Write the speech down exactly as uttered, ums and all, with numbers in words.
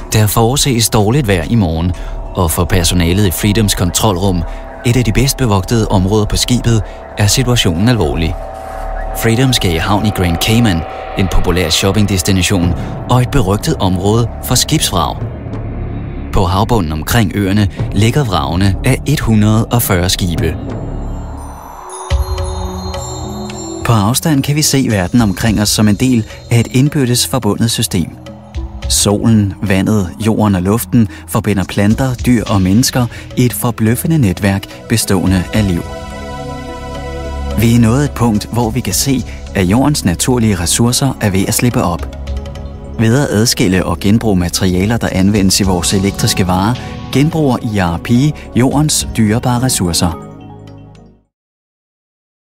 Der forudses dårligt vejr i morgen, og for personalet i Freedoms kontrolrum, et af de bedst bevogtede områder på skibet, er situationen alvorlig. Freedom skal i havn i Grand Cayman, en populær shoppingdestination og et berygtet område for skibsvrag. På havbunden omkring øerne ligger vragene af et hundrede og fyrre skibe. På afstand kan vi se verden omkring os som en del af et indbyrdes forbundet system. Solen, vandet, jorden og luften forbinder planter, dyr og mennesker i et forbløffende netværk bestående af liv. Vi er nået et punkt, hvor vi kan se, at jordens naturlige ressourcer er ved at slippe op. Ved at adskille og genbruge materialer, der anvendes i vores elektriske varer, genbruger I R P jordens dyrebare ressourcer.